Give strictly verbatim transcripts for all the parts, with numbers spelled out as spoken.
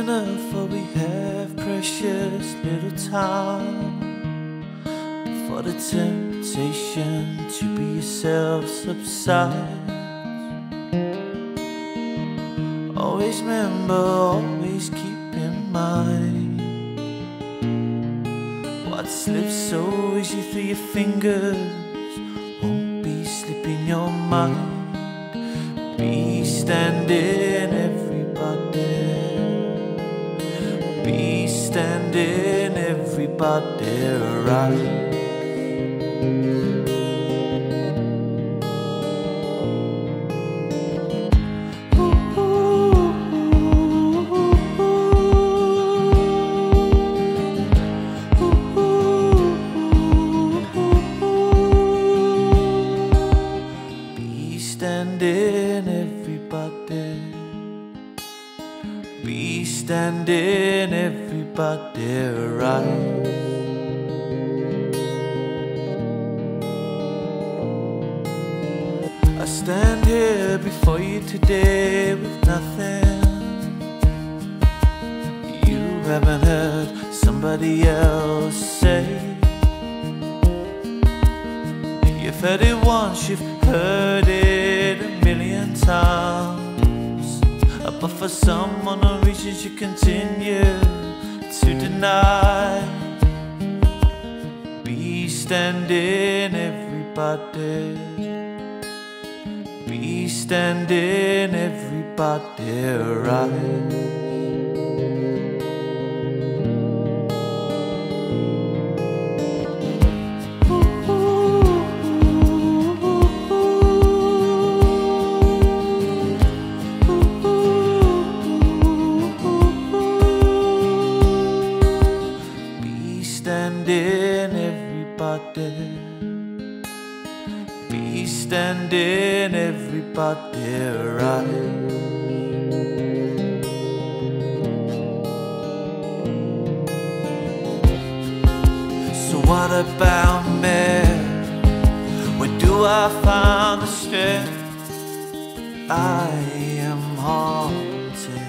Listen up, for we have precious little time before the temptation to be yourself subsides. Always remember, always keep in mind what slips so easy through your fingers won't be slipping your mind. Be standing, everybody. Be standing, everybody, right? Standing, everybody. Be standing, everybody, right? I stand here before you today with nothing you haven't heard somebody else say. You've heard it once, you've heard it a million times, but for some unknown reasons you continue to deny. Be standing, everybody. Be standing, everybody, right? Standing, everybody. Be standing, everybody, right? So what about me? Where do I find the strength? I am haunted.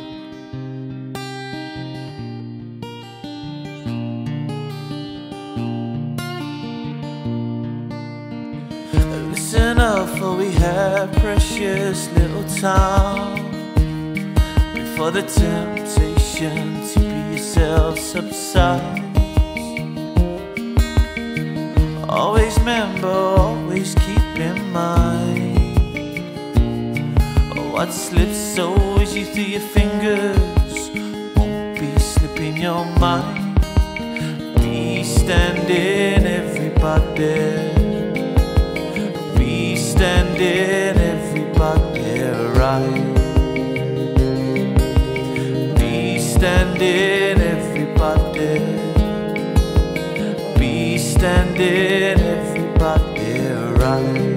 Listen up, for we have precious little time before the temptation to be yourself subsides. Always remember, always keep in mind what slips so easy through your fingers won't be slipping your mind. Be standing, everybody. Standing, everybody, right? Be standing, everybody. Be standing, everybody, right?